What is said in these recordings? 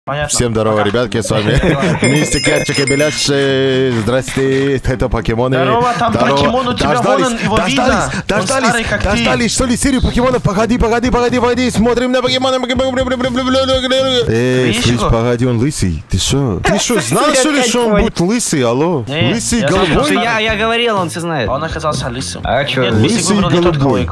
Понятно. Всем здорово, ребятки, с вами Мистик, Ярчик и Беляш. Здрасте, это покемоны. Здорово, там покемон у тебя, вон он, его видно. Дождались, что ли, серию покемонов? Погоди, смотрим на покемона. Слышь, погоди, он лысый. Ты что? Ты что, знал, что ли, что он будет лысый, алло? Лысый, голубой? Я говорил, он все знает. Он оказался лысым. А что? Лысый и голубой.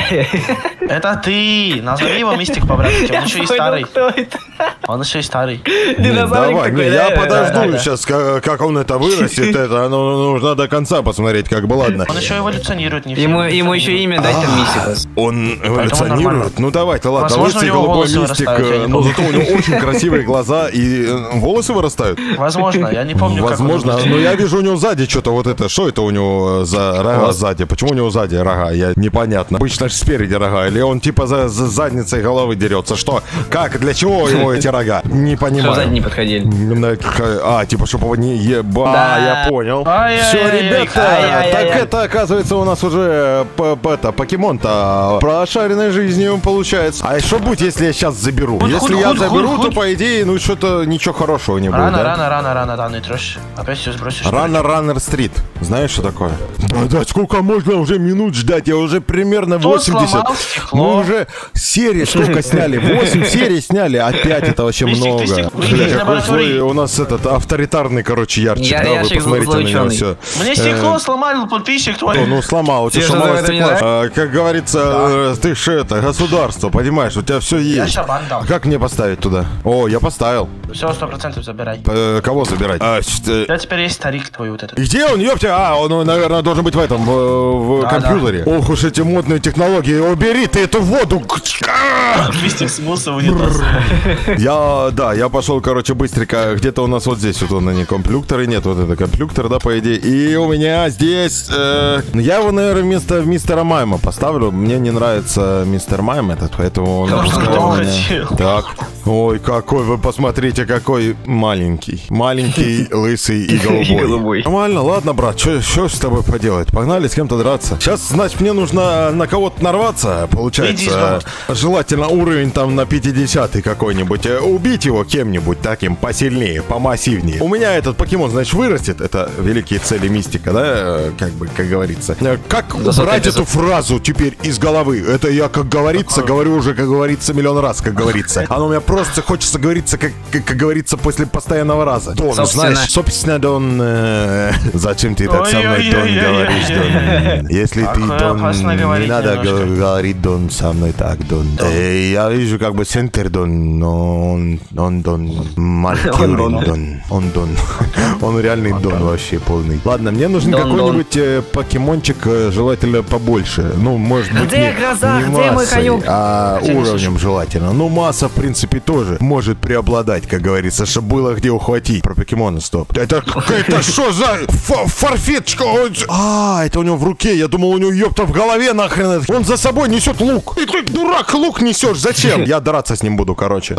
Это ты. Назови его Мистик по-братски, он еще и старый. Он еще и старый. Давай, я подожду сейчас, как он это вырастет. Это нужно до конца посмотреть, как бы, ладно. Он еще эволюционирует, не все. Ему еще имя дать там Мистикус. Он эволюционирует? Ну давайте, ладно. Возможно, Лысый, у него голубой волосы Мистик, вырастают, но зато у него очень красивые глаза и волосы вырастают. Возможно, я не помню, как он Возможно, но я вижу у него сзади что-то вот это. Что это у него за рога сзади? Почему у него сзади рога? непонятно. Обычно же спереди рога. Или он типа за задницей головы дерется? Что? Как? Для чего ему эти рога? Не понимаю. Сзади не подходили. Типа, чтобы его не я понял. Все, ребята, так это, оказывается, у нас уже покемон-то прошаренной жизнью получается. А что будет, если я сейчас заберу? Если я заберу, то, по идее, ну, что-то ничего хорошего не будет, Рано, не трожь. Опять все сбросишь. Раннер Стрит. Знаешь, что такое? Да, сколько можно уже минут ждать? Я уже примерно 80. Мы уже серии сколько сняли? 8 серий сняли. Опять это вообще много. Какой злой у нас этот авторитарный, короче, Ярчик. Да, вы посмотрите на него все. Мне стекло сломал подписчик твой. Ну, сломал. У тебя сломало стекло. Как говорится, ты же это, государство, понимаешь? У тебя все есть. А как мне поставить туда? О, я поставил. Все, 100% забирай. Кого забирать? У тебя теперь есть старик твой вот этот. Где он, ёпта? Он, наверное, должен быть в этом, в компьютере. Ох уж эти модные технологии. Убери ты эту воду. Мистик смылся в унитаз. Я пошел, короче, быстренько. Где-то у нас вот здесь вот он, не компьютер, и нет, вот это компьютер, да, по идее. И у меня здесь... я его, наверное, вместо мистера Майма поставлю. Мне не нравится мистер Майм этот, поэтому... Так. Ой, какой, вы посмотрите, какой маленький. Маленький, лысый и голубой. Нормально, ладно, брат, что с тобой поделать? Погнали с кем-то драться. Сейчас, значит, мне нужно на кого-то нарваться, получается. Желательно уровень там на 50-й какой-нибудь. Убить его кем-нибудь таким посильнее, помассивнее. У меня этот покемон, значит, вырастет. Это великие цели Мистика, да? Как говорится. Как убрать эту фразу теперь из головы? Это я, как говорится, говорю уже, как говорится, миллион раз, как говорится. Оно у меня просто хочется говориться, как говорится, после постоянного раза. Дон, знаешь, собственно, Дон... Зачем ты так со мной, Дон, говоришь, Дон? Если ты, Дон, не надо говорить, Дон, со мной так, Дон. Я вижу, как бы, центр, Дон, но он Дон, маленький Дон. Он Дон. Он реальный Дон вообще полный. Ладно, мне нужен какой-нибудь покемончик, желательно побольше. Ну, может быть, не массой, а уровнем желательно. Ну, масса, в принципе, тоже может преобладать, как говорится, чтобы было где ухватить. Про покемона, стоп. Это что за фарфеточка? Это у него в руке. Я думал, у него, ёпта, в голове нахрен. Он за собой несет лук. И ты, дурак, лук несешь. Зачем? Я драться с ним буду, короче.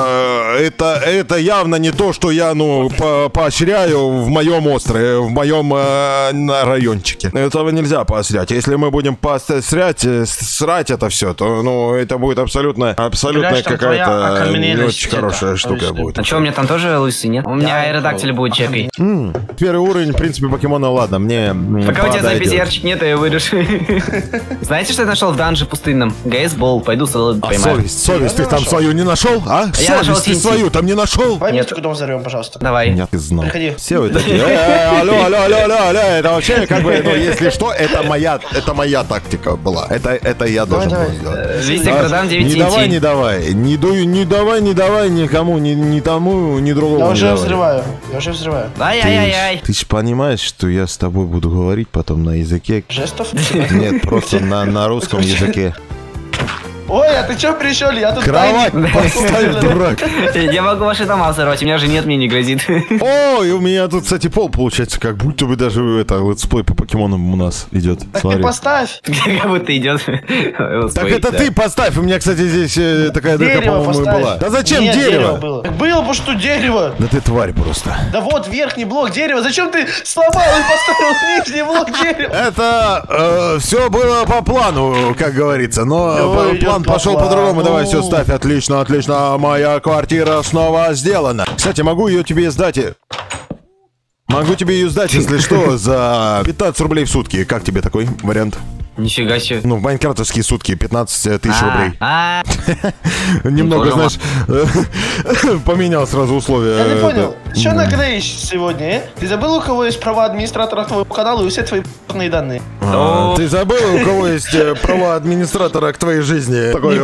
Это явно не то, что я, поощряю в моем острове, в моем райончике. Этого нельзя поощрять. Если мы будем поощрять, срать это все, то, это будет абсолютно какая-то не очень хорошая штука будет. А что, у меня там тоже лысый, нет? У меня аэродактиль будет чекай. Первый уровень, в принципе, покемона, ладно, мне пока у тебя записи Ярчик нет, я вырежу. Знаете, что я нашел в данже пустынном? ГС-бол, пойду поймаю. Совесть ты там свою не нашел, а? Совесть ты свою там не нашел? Поймите, куда взорвем, пожалуйста. Давай. Я ты знал. Приходи. Все вы такие, алло, это вообще, как бы, если что, это моя тактика была. Это я должен был сделать. Мистик, продам 9 TNT. Не давай никому, ни тому, ни другому. Я уже взрываю. Ай-яй-яй-яй. Ты же понимаешь, что я с тобой буду говорить потом на языке... Жестов? Нет, просто на русском языке. Ой, а ты чё пришел? Я тут кровать поставь, дурак. Я могу ваши дома взорвать, у меня же нет, мне не грозит. Ой, у меня тут, кстати, пол получается, как будто бы даже это летсплей по покемонам у нас идет. Так ты поставь. Как будто идет. Так это ты поставь, у меня, кстати, здесь такая дырка, по-моему, была. Да зачем дерево? Было, потому что дерево. Да ты тварь просто. Да вот верхний блок дерева, зачем ты сломал и поставил нижний блок дерева? Это все было по плану, как говорится, но план пошел по-другому. Давай все ставь. Отлично, отлично. Моя квартира снова сделана. Кстати, могу ее тебе сдать. Могу тебе ее сдать, если что, за 15 рублей в сутки. Как тебе такой вариант? Нифига себе. Ну, в майнкрафтовские сутки 15 тысяч рублей. Немного, Тоже знаешь, поменял сразу условия. Я не понял, что нагреешь сегодня, Ты забыл, у кого есть права администратора твоего канала и все твои п***ные данные? Ты забыл, у кого есть права администратора к твоей жизни? Такой,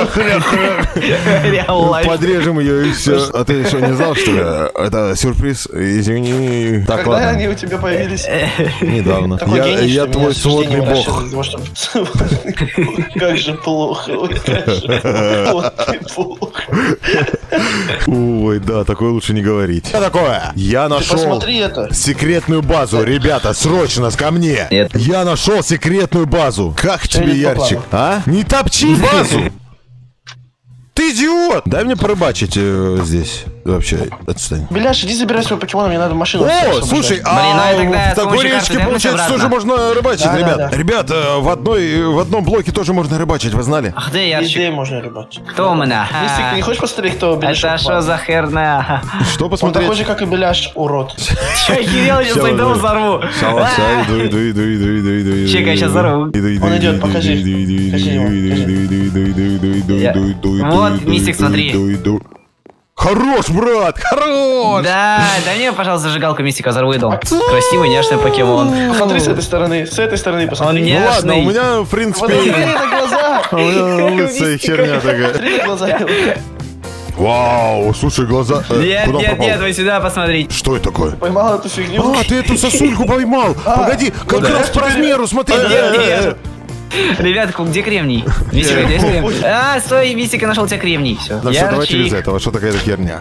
подрежем ее и все. А ты что, не знал, что ли? Это сюрприз, извини. Так, Когда ладно. они у тебя появились? Недавно. Такой гений, Я что твой меня с рождения сводный бог. выращивали, как же плохо, ой, как же плохо, ты плохо. Ой, да, такое лучше не говорить. Что такое? Я нашел Посмотри это. секретную базу. Ребята, срочно ко мне. Нет. Я нашел секретную базу. Как тебе, не попало. Ярчик? А? Не топчи базу! Ты идиот! Дай мне порыбачить здесь. Вообще, отстань. Беляш, иди забирай свой покемон, мне надо машину. О, слушай, ну и тогда в с такой помощью карты речке, вернусь получается, обратно. тоже можно рыбачить, Да, ребят. да, да. Ребят, в одном блоке тоже можно рыбачить, вы знали? Ах ты, Ярчик. Везде можно рыбачить. Кто у меня? Мистик, не хочешь посмотреть, кто Беляш? Это что за херня? Что Он посмотреть? такой же, как и Беляш, урод. Че, охерел, сейчас твой дом взорву. Иду. Чекай, сейчас взорву. Он идет, покажи. Покажи ему, Вот, Мистик, смотри. Хорош, брат, хорош! Да, дай мне, пожалуйста, зажигалку Мистика, взорву и дом. Красивый, няшный покемон. Смотри с этой стороны Он посмотри. не- Ну ладно, у Ясный. меня, в Вот принципе, смотри на глаза. у меня лысая херня такая. Смотри на глаза. Вау, слушай, глаза... Нет, куда нет, пропал? нет, вы сюда посмотрите. Что это такое? Поймал эту фигню. А, ты эту сосульку поймал! Погоди, как да. раз по размеру, смотри! Нет. Ребят, где кремний? Мистика, где кремний? А, стой, Мистика нашел у тебя кремний. Все. Ну все, давай через этого, что такая херня?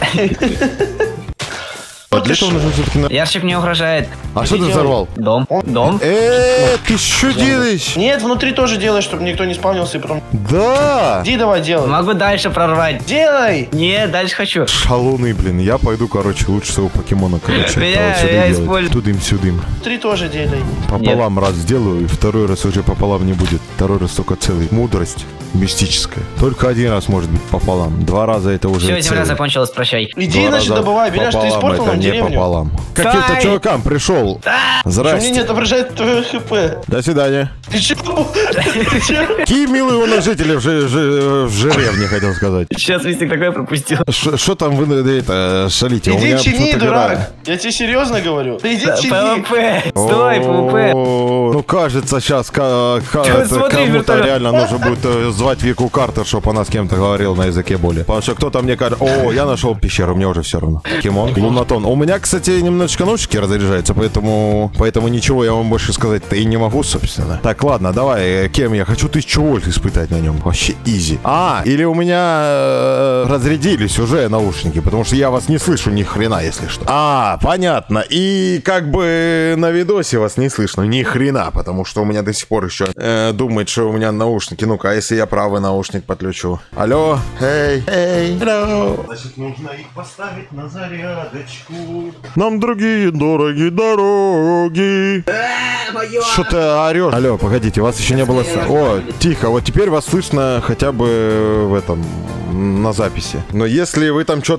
А для этого нужно все-таки... Ярчик мне угрожает. А что ты взорвал? Дом. Дом. Ты что делаешь? Нет, внутри тоже делай, чтобы никто не спавнился и потом... Да! Иди давай, делай. Могу дальше прорвать. Делай! Нет, дальше хочу. Шалуны, блин, я пойду, короче, лучше своего покемона, короче, Я отсюда делать. использую. Тудым-сюдым. Внутри тоже делай. Пополам раз сделаю, и второй раз уже пополам не будет. Второй раз только целый. Мудрость мистическая. Только один раз может быть пополам. 2 раза это уже Все, земля целый. закончилась, прощай. Иди, 2 иначе раза добывай. Беляш, ты пополам испортил это нам не деревню. пополам. Каким-то Стой! чувакам пришел. Что мне не Здрасте. отображает твое хп? До свидания. Ты чего? Ты чего? Какие милые у нас жители в жеребне, хотел сказать. Сейчас Мистик такое пропустил. Что там вы это шалите? У Иди меня чини, почему-то дурак. играет. Я тебе серьезно говорю. Ты иди чини. ПВП. Стой, ПВП. О, ну кажется, сейчас смотри, кому-то вертолет. реально нужно будет звать Вику Картер, чтобы она с кем-то говорила на языке боли. Потому что кто-то мне говорит, о, я нашел пещеру, мне уже все равно. Покемон, Лунатон. У меня, кстати, немножечко наушники разряжаются, поэтому ничего я вам больше сказать-то и не могу, собственно. Так, ладно, давай, кем я хочу 1000 вольт испытать на нем. Вообще изи. Или у меня разрядились уже наушники, потому что я вас не слышу ни хрена, если что. Понятно. И как бы на видосе вас не слышно ни хрена, потому что у меня до сих пор еще думает, что у меня наушники. Ну-ка, а если я правый наушник подключу? Алло? Эй, алло. Значит, нужно их поставить на зарядочку. Нам другие дороги дороги. Что ты орешь? Алло, погодите, вас еще не было... О, тихо, вот теперь вас слышно хотя бы в этом... на записи. Но если вы там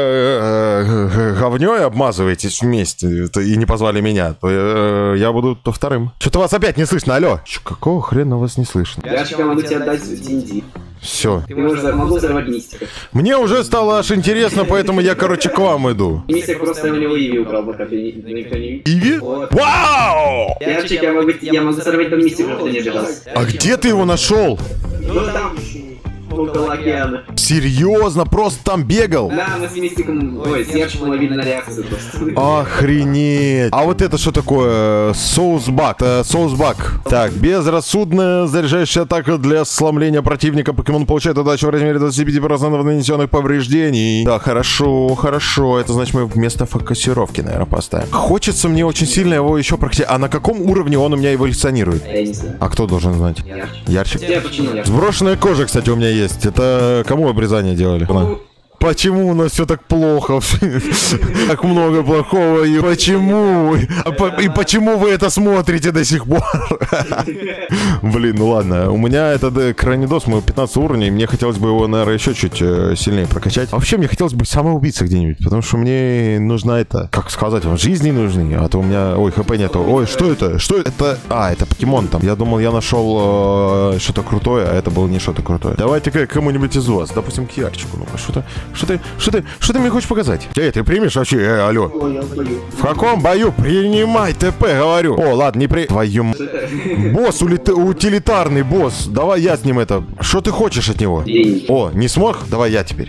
что-то говнёй обмазываетесь вместе и не позвали меня, то я буду то вторым. Что-то вас опять не слышно, алло. Какого хрена вас не слышно? Я могу тебе отдать Динди. Все. Ты могу взорвать Мистика. Мне уже стало аж интересно, поэтому я, короче, к вам иду. Мистик просто у него Иви украл, пока никто не видит. Иви? Вот. Вау! Ярчик, я могу сорвать там Мистика, чтобы ты не обижался. А где ты его нашел? Ну там, около океана. Серьезно, просто там бегал? Да, мы с Мистиком, ой, с Ярчиком ловили на реакцию просто. Охренеть. А вот это что такое? Соусбак. Соусбак. Так, безрассудная заряжающая атака для сломления противника. Покемон получает удачу в размере 25% нанесенных повреждений. Да, хорошо, хорошо. Это значит, мы вместо фокусировки, наверное, поставим. Хочется мне очень сильно его еще практически... А на каком уровне он у меня эволюционирует? Я не знаю. А кто должен знать? Ярчик. Ярчик? Я починил Ярчик. Сброшенная кожа, кстати, у меня есть. Это кому обрезание делали? Почему у нас все так плохо? Так много плохого. И почему? И почему вы это смотрите до сих пор? Блин, ну ладно. У меня этот крайнидос, мой 15 уровня, и мне хотелось бы его, наверное, еще чуть сильнее прокачать. А вообще, мне хотелось бы самоубийца где-нибудь, потому что мне нужна это, как сказать, жизни нужны, а то у меня, ой, хп нету. Ой, что это? Что это? А, это покемон там. Я думал, я нашел что-то крутое, а это было не что-то крутое. Давайте-ка кому-нибудь из вас, допустим, к Ярчику. Ну, что ты мне хочешь показать? Ты примешь вообще? Алло. В каком бою? Принимай ТП, говорю. О, ладно, не при... Твою... Босс, утилитарный босс. Давай я с ним это... Что ты хочешь от него? О, не смог? Давай я теперь.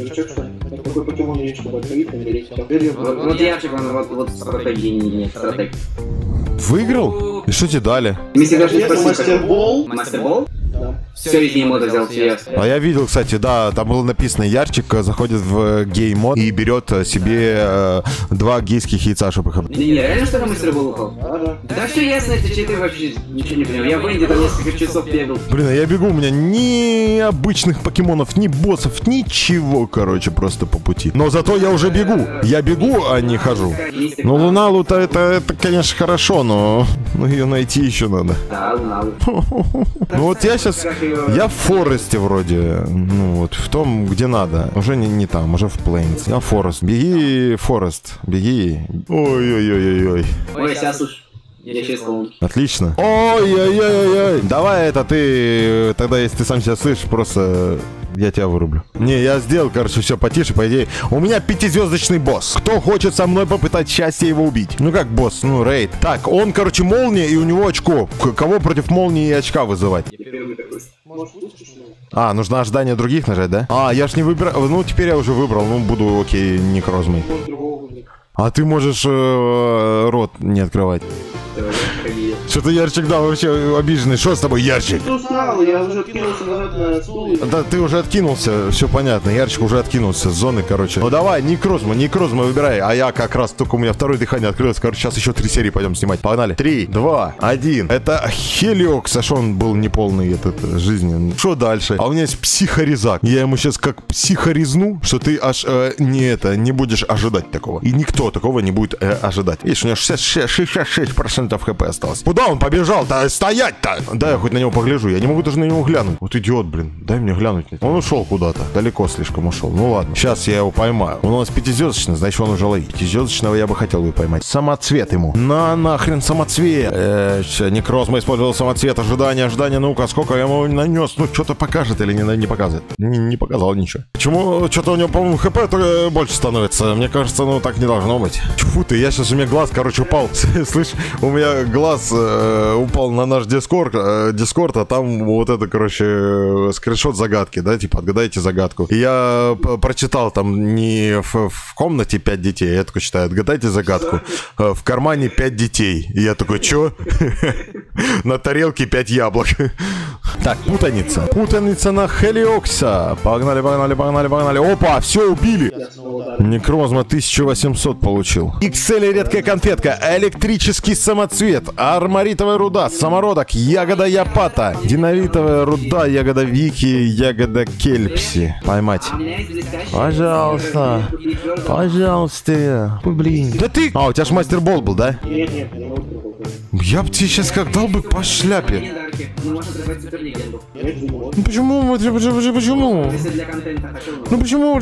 Вот Ярчик, он вот стратегии нет, стратег. Выиграл? И что тебе дали? Мастербол? Мастербол? Все из геймода взял себе. А я видел, кстати, да, там было написано, Ярчик заходит в геймод и берет себе 2 гейских яйца, чтобы их... Не, реально что там мастербол упал? Да все ясно, это ты вообще ничего не понял. Я в Энди там несколько часов бегал. Блин, а я бегу, у меня ни обычных покемонов, ни боссов, ничего, короче, просто по пути. Но зато я уже бегу. Я бегу, а не хожу. Ну, Луналу-то это, конечно, хорошо, но ее найти еще надо. Да, Луналу. Ну вот я сейчас... Я в Форесте вроде. Ну вот, в том, где надо. Уже не там, уже в Плейнс. Я в Форест. Беги, Форест. Беги. Ой-ой-ой-ой-ой. Ой, сейчас уж. Я через колонки. Отлично. Ой-ой-ой-ой-ой. Давай это ты... Тогда, если ты сам себя слышишь, просто... Я тебя вырублю. Не, я сделал, короче, все потише, по идее. У меня 5-звездочный босс. Кто хочет со мной попытать счастье его убить? Ну как босс? Ну, рейд. Так, он, короче, молния, и у него очко. Кого против молнии и очка вызывать? А, нужно ожидание других нажать, да? А, я ж не выбираю. Ну, теперь я уже выбрал. Ну, буду, окей, некрозмой. А ты можешь рот не открывать. Что-то Ярчик, да, вообще обиженный. Что с тобой, Ярчик? Что стало? Я уже откинулся назад на стул. Да, ты уже откинулся, все понятно. Ярчик уже откинулся с зоны, короче. Ну давай, некрозма выбирай. А я как раз только у меня второе дыхание открылось. Короче, сейчас еще 3 серии пойдем снимать. Погнали. 3, 2, 1. Это Хелиокс, а что он был неполный этот жизненный. Что дальше? А у меня есть психорезак. Я ему сейчас как психорезну, что ты аж не будешь ожидать такого. И никто такого не будет ожидать. Видишь, у него 66% хп осталось. Куда он побежал-то? Стоять-то! Да, я хоть на него погляжу. Я не могу даже на него глянуть. Вот идиот, блин. Дай мне глянуть. Он ушел куда-то. Далеко слишком ушел. Ну ладно. Сейчас я его поймаю. Он у нас 5-звездочный, значит он уже ловит. 5-звездочного я бы хотел бы поймать. Самоцвет ему. Нахрен самоцвет. Некрозма использовал самоцвет. Ожидание. Ну-ка, сколько я ему нанес? Ну, что-то покажет или не показывает? Не показал ничего. Почему? Что-то у него, по-моему, хп только больше становится. Мне кажется, ну так не должно быть. Тьфу ты, у меня глаз, короче, упал. Слышь, у меня глаз упал на наш Дискорд, а там вот это, короче, скриншот загадки, да, типа, отгадайте загадку. И я прочитал там не в комнате 5 детей, я такой читаю, отгадайте загадку. В кармане 5 детей. И я такой, чё? На тарелке 5 яблок. Так, путаница. Путаница на Хелиокса. Погнали. Опа, все, убили. Некрозма 1800 получил. XL редкая конфетка. Электрический самоцвет. Армаритовая руда. Самородок. Ягода япата. Динамитовая руда. Ягода вики. Ягода кельпси. Поймать. Пожалуйста. Блин. Да ты... А, у тебя ж мастербол был, да? Нет, я бы тебе сейчас как дал бы по шляпе. Ну почему? Ну почему?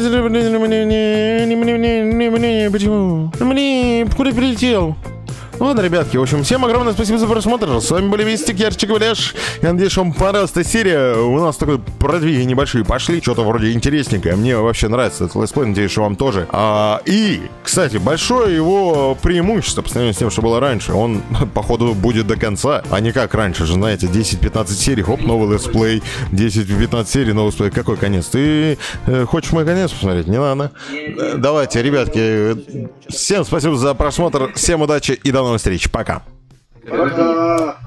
Почему? Мне куда прилетел? Ладно, ребятки, в общем, всем огромное спасибо за просмотр. С вами были Вестик, Ярчик, Валяш. Я надеюсь, вам понравилась эта серия. У нас такой продвиги небольшие пошли. Что-то вроде интересненькое. Мне вообще нравится этот летсплей, надеюсь, что вам тоже. И, кстати, большое его преимущество по сравнению с тем, что было раньше. Он, походу, будет до конца. А не как раньше же, знаете, 10-15 серий, хоп, новый летсплей. 10-15 серий, новый летсплей. Какой конец? Ты хочешь мой конец посмотреть? Не надо. Давайте, ребятки, всем спасибо за просмотр. Всем удачи и до новых встреч. Пока. Пока.